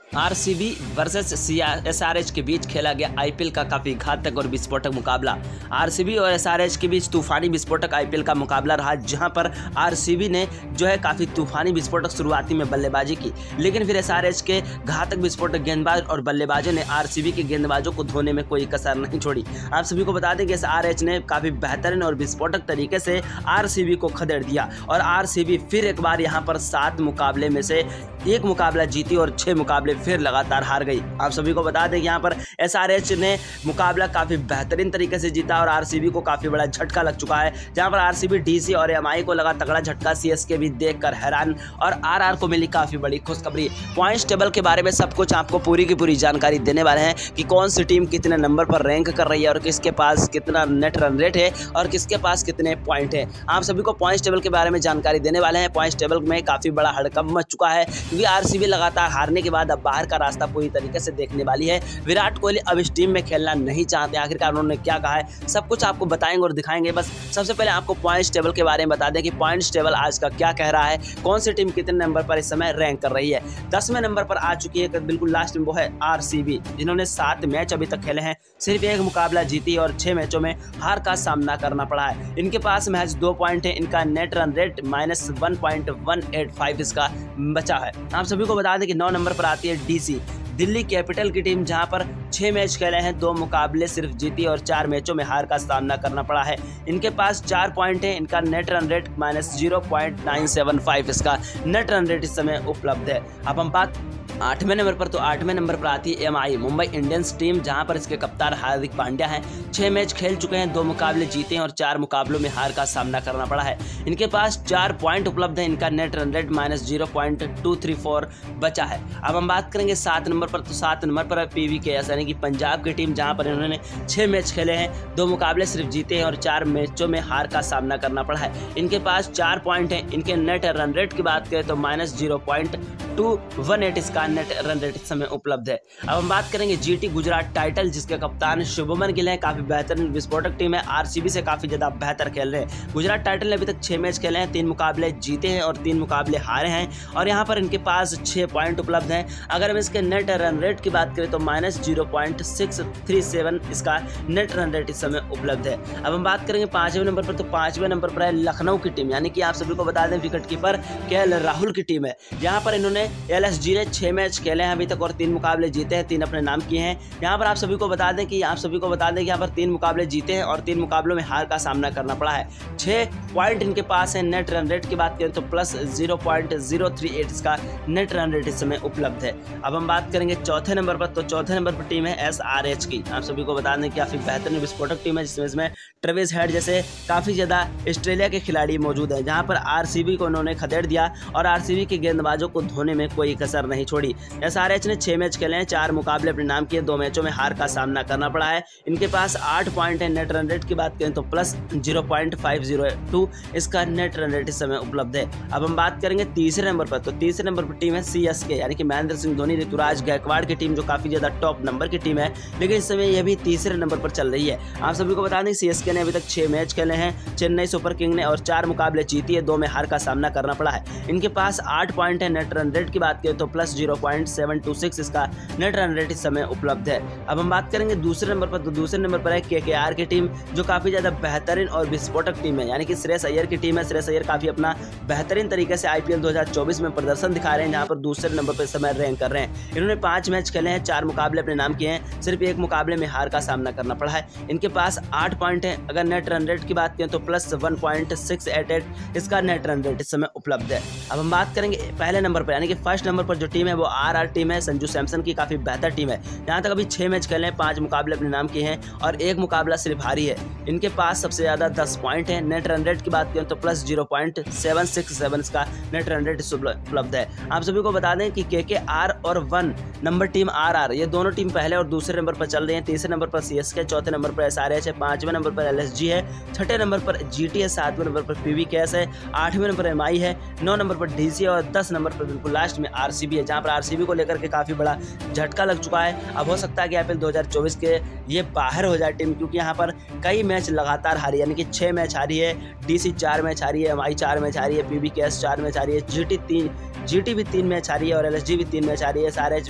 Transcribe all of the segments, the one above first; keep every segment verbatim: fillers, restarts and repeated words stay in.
RCB versus SRH के बीच खेला गया आईपीएल का काफी घातक और विस्फोटक मुकाबला। आरसीबी और एसआरएच के बीच तूफानी विस्फोटक आईपीएल का मुकाबला रहा, जहां पर आरसीबी ने जो है काफी तूफानी विस्फोटक शुरुआती में बल्लेबाजी की, लेकिन फिर एसआरएच के घातक विस्फोटक गेंदबाज और बल्लेबाजों ने आरसीबी के गेंदबाजों को धोने में कोई कसर नहीं छोड़ी। आप सभी को बता दें कि एसआरएच ने काफी बेहतरीन और विस्फोटक तरीके से आरसीबी को खदेड़ दिया और आरसीबी फिर एक बार यहां पर सात मुकाबले में से एक मुकाबला जीती और छह मुकाबले फिर लगातार हार गई। आप सभी को बता दें कि यहाँ पर एसआरएच ने मुकाबला काफी बेहतरीन तरीके से जीता और आरसीबी को काफी बड़ा झटका लग चुका है, जहाँ पर आरसीबी डीसी और एमआई को लगा तगड़ा झटका, सीएसके भी देखकर हैरान और आरआर को मिली काफी बड़ी खुशखबरी। पॉइंट्स टेबल के बारे में सब कुछ आपको पूरी की पूरी जानकारी देने वाले हैं कि कौन सी टीम कितने नंबर पर रैंक कर रही है और किसके पास कितना नेट रन रेट है और किसके पास कितने पॉइंट है। आप सभी को पॉइंट्स टेबल के बारे में जानकारी देने वाले हैं। पॉइंट्स टेबल में काफी बड़ा हड़कंप मच चुका है, क्योंकि आरसीबी लगातार हारने के बाद अब बाहर का रास्ता पूरी तरीके से देखने वाली है। विराट कोहली अब इस टीम में खेलना नहीं चाहते, आखिरकार उन्होंने क्या कहा है सब कुछ आपको बताएंगे और दिखाएंगे। बस सबसे पहले आपको पॉइंट्स टेबल के बारे में बता दें कि पॉइंट्स टेबल आज का क्या कह रहा है, कौन सी टीम कितने नंबर पर इस समय रैंक कर रही है। दसवें नंबर पर आ चुकी है बिल्कुल लास्ट में, वो है आरसीबी, जिन्होंने सात मैच अभी तक खेले हैं, सिर्फ एक मुकाबला जीती और छह मैचों में हार का सामना करना पड़ा है। इनके पास महज दो पॉइंट है, इनका net run rate minus one point one eight five इसका बचा है। आप सभी को बता दें कि नौ नंबर पर आती है डीसी, दिल्ली कैपिटल की टीम, जहां पर छह मैच खेले हैं, दो मुकाबले सिर्फ जीती और चार मैचों में हार का सामना करना पड़ा है। इनके पास चार पॉइंट है, इनका net run rate minus zero point nine seven five इसका नेट रन रेट इस समय उपलब्ध है। अब हम बात आठवें नंबर पर, तो आठवें नंबर पर आती है एमआई, मुंबई इंडियंस टीम, जहां पर इसके कप्तान हार्दिक पांड्या हैं। छह मैच खेल चुके हैं, दो मुकाबले जीते हैं और चार मुकाबलों में हार का सामना करना पड़ा है। इनके पास चार पॉइंट उपलब्ध है, इनका net run rate minus zero point two three four बचा है। अब हम बात करेंगे सात नंबर पर, तो सात नंबर पर पीवीकेएस यानी कि पंजाब की टीम, जहां पर इन्होंने छह मैच खेले हैं, दो मुकाबले सिर्फ जीते हैं और चार मैचों में हार का सामना करना पड़ा है। इनके पास चार पॉइंट है, इनके नेट रन रेट की बात करें तो minus zero point two one eight इसका नेट रन रेट इस समय उपलब्ध है। अब हम बात करेंगे जीटी गुजरात टाइटल, जिसके कप्तान शुभमन गिल हैं, काफी बेहतरीन विस्फोटक टीम है, आरसीबी से काफी ज्यादा बेहतर खेल रहे हैं। गुजरात टाइटल ने अभी तक छह मैच खेले हैं, तीन मुकाबले जीते हैं और तीन मुकाबले हारे हैं और यहाँ पर इनके पास छह पॉइंट उपलब्ध हैं। अगर हम इसके नेट रन रेट की बात करें तो minus zero point six three seven इसका नेट रन रेट इस समय उपलब्ध है। अब हम बात करेंगे पांचवें नंबर पर, तो पांचवें नंबर पर है लखनऊ की टीम, यानी कि आप सभी को बता दें विकेट कीपर केएल राहुल की टीम है। यहाँ पर इन्होंने एलएसजी ने छह मैच खेले हैं अभी तक और तीन मुकाबले जीते हैं, तीन अपने नाम किए हैं। यहाँ पर आप सभी को बता दें कि आप सभी को बता दें कि यहाँ पर तीन मुकाबले जीते हैं और तीन मुकाबलों में हार का सामना करना पड़ा है। छह पॉइंट इनके पास है। नेट रन रेट की बात करें तो plus zero point zero three eight इसका नेट रन रेट इस समय उपलब्ध है। अब हम बात करेंगे चौथे नंबर पर, तो चौथे नंबर पर टीम है एसआरएच की। आप सभी को बता दें कि काफी बेहतरीन विस्फोटक टीम है, जिसमें इसमें ट्रेविस हेड जैसे काफी ज्यादा ऑस्ट्रेलिया के खिलाड़ी मौजूद हैं, जहां पर आरसीबी को उन्होंने खदेड़ दिया और आरसीबी के गेंदबाजों को धोने में कोई कसर नहीं छोड़ी। एसआरएच ने छह मैच खेले हैं, चार मुकाबले अपने नाम किए, दो मैचों में हार का सामना करना पड़ा है। इनके पास आठ पॉइंट है। नेट रन रेट की बात करें तो plus zero point five zero two इसका नेट रन रेट इस समय उपलब्ध है। अब हम बात करेंगे तीसरे नंबर पर, तो तीसरे नंबर पर टीम है सीएसके, यानी कि महेंद्र सिंह धोनी, ऋतुराज गायकवाड़ की टीम, जो काफी ज्यादा टॉप नंबर की टीम है, लेकिन इस समय यह भी तीसरे नंबर पर चल रही है। आप सभी को बता दें सीएसके ने अभी तक छह मैच खेले हैं, चेन्नई सुपर किंग ने, और चार मुकाबले जीती है, दो में हार का सामना करना पड़ा है। इनके पास आठ पॉइंट है। नेट रन रेट की बात करें तो plus zero point seven two six इसका नेट रन रेट इस समय उपलब्ध है। अब हम बात करेंगे दूसरे नंबर पर, तो दूसरे नंबर पर है केकेआर की टीम, जो काफी ज्यादा बेहतरीन और विस्फोटक टीम है, यानी कि श्रेयस अय्यर की टीम है। श्रेयस अय्यर काफी अपना बेहतरीन तरीके से आईपीएल दो हज़ार चौबीस में प्रदर्शन दिखा रहे हैं, जहां पर दूसरे नंबर पर इस समय रैंक कर रहे हैं। इन्होंने पांच मैच खेले हैं, चार मुकाबले अपने नाम किए हैं, सिर्फ एक मुकाबले में हार का सामना करना पड़ा है। इनके पास आठ पॉइंट है। अगर नेट रन रेट की बात करें तो plus one point six eight eight इसका नेट रन रेट इस समय उपलब्ध है। अब हम बात करेंगे पहले नंबर पर, यानी कि फर्स्ट नंबर पर जो टीम है वो आरआर टीम है, संजू सैमसन की काफी बेहतर टीम है। यहाँ तक अभी छह मैच खेले हैं, पांच मुकाबले अपने नाम किए हैं और एक मुकाबला सिर्फ हारी है। इनके पास सबसे ज्यादा दस पॉइंट है। नेट रन रेट की बात करें तो plus zero point seven six seven इसका नेट रन रेट उपलब्ध है। आप सभी को बता दें कि केकेआर और वन नंबर टीम आरआर, ये दोनों टीम पहले और दूसरे नंबर पर चल रही हैं। तीसरे नंबर पर सीएसके, चौथे नंबर पर एसआरएच है, पांचवें नंबर पर एलएसजी है, छठे नंबर पर जीटी है, सातवें नंबर पर पीवीकेएस है, आठवें नंबर पर एमआई है, नौ नंबर पर डीसी है और दस नंबर पर बिल्कुल लास्ट में आरसीबी है, जहां पर आरसीबी को लेकर के काफी बड़ा झटका लग चुका है। अब हो सकता है कि आईपीएल दो हज़ार चौबीस के ये बाहर हो जाए टीम, क्योंकि यहाँ पर कई मैच लगातार हारी, यानी कि छह मैच हारी है, डीसी चार मैच हारी है, एमआई चार मैच हारी है, पीवीकेएस चार मैच हारी है, जीटी तीन जीटी भी तीन मैच हारी है और एलएसजी भी तीन मैच हारी है, एसआरएच भी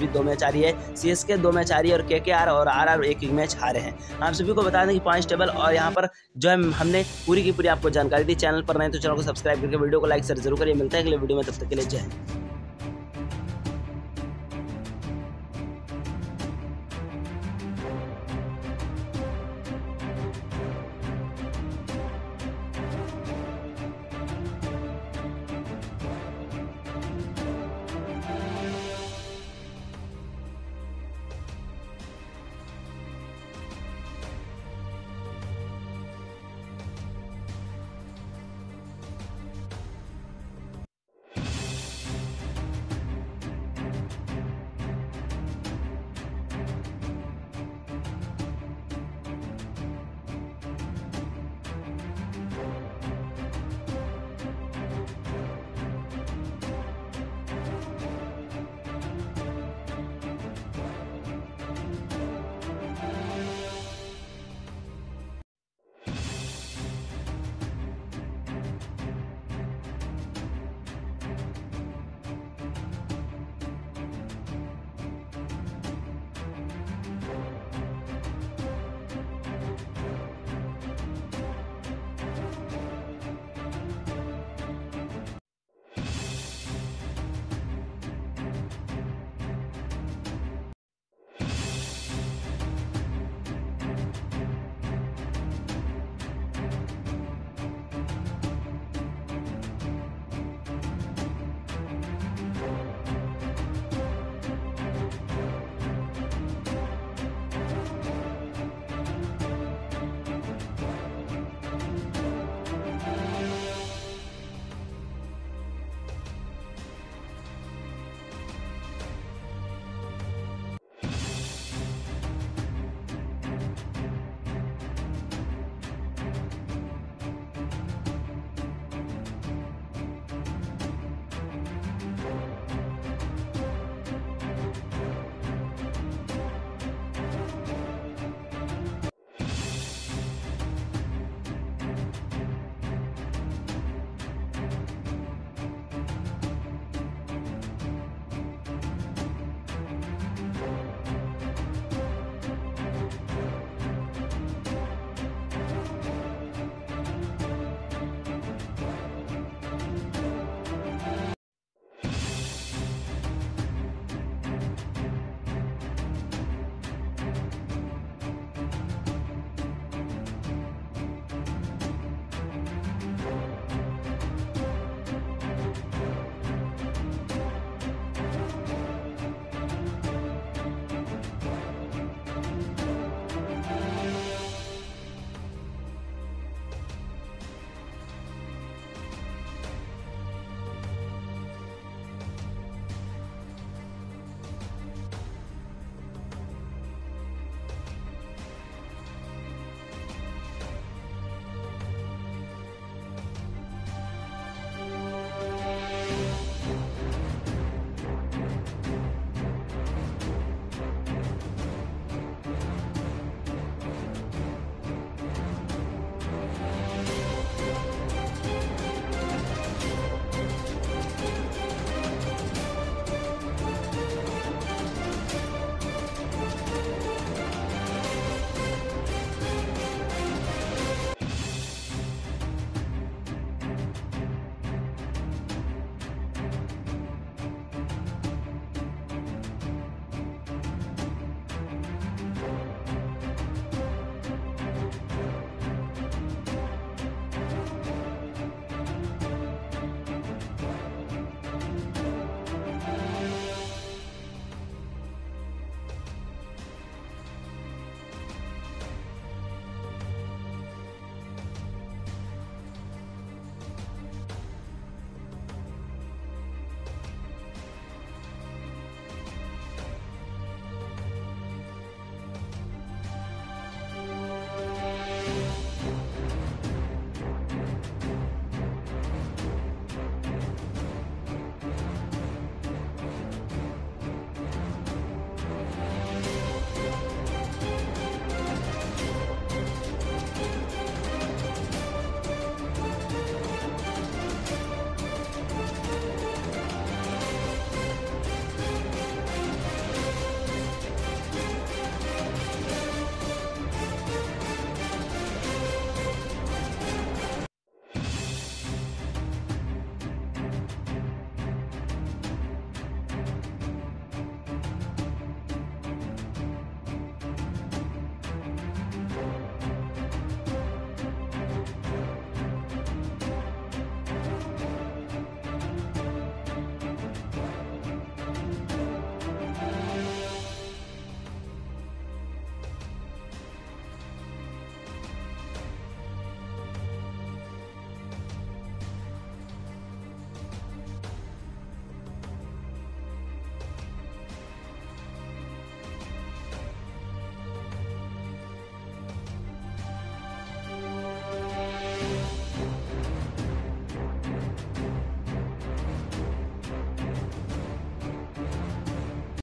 दो मैच हारी है, सीएसके दो मैच हारी है और केकेआर और आरआर एक एक मैच हारे हैं। आप सभी को बता दें कि पॉइंट्स टेबल और यहाँ पर जो है हमने पूरी की पूरी आपको जानकारी दी। चैनल पर नहीं तो चैनल को सब्सक्राइब करके वीडियो को लाइक शेयर जरूर करिए। मिलता है अगले वीडियो में, तब तक के लिए जय हिंद।